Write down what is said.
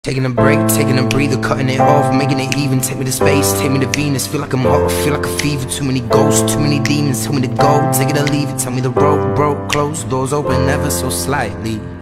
Taking a break, taking a breather, cutting it off, making it even. Take me to space, take me to Venus. Feel like I'm hot, feel like a fever. Too many ghosts, too many demons. Tell me to go, take it or leave it. Tell me the road broke, closed doors open ever so slightly.